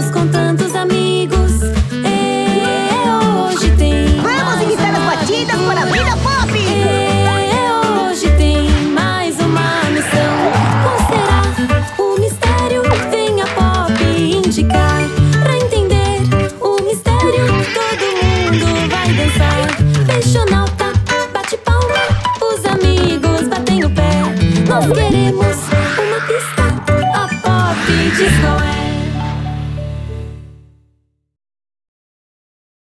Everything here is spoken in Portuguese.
juntos com tantos amigos. Hoje tem Vamos imitar as batidas para a vida pop! Hoje tem mais uma missão. Qual será o mistério? Vem a Pop indicar. Pra entender o mistério, todo mundo vai dançar. Peixonauta, bate palma, os amigos batem o pé. Nós queremos uma pista, a Pop descobre.